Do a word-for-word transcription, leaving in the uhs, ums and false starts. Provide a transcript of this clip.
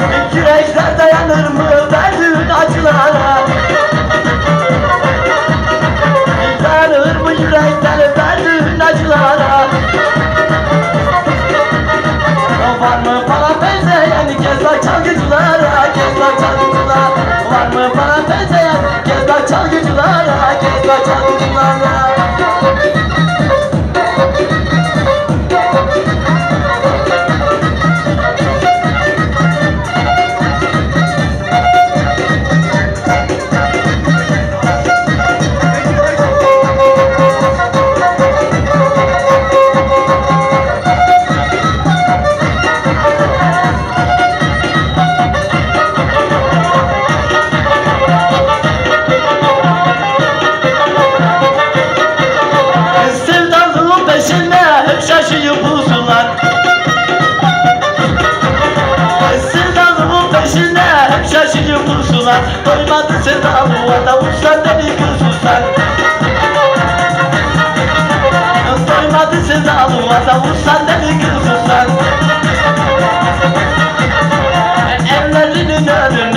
Yürekler dayanır mı verdiğin acılara? Dayanır mı yürekler verdiğin acılara? Var mı bana benzeyen gezler çalgıcılara, gezler çalgıcılara? Var mı bana benzeyen gezler çalgıcılara, gezler çalgıcılara? Şaşıyıp uzunlar, sevdalımın peşinde hep şaşıyıp uzunlar. Doymadı sevdalıma da vursan beni kızılsan. Doymadı sevdalıma da vursan beni kızılsan. Ellerinin önüne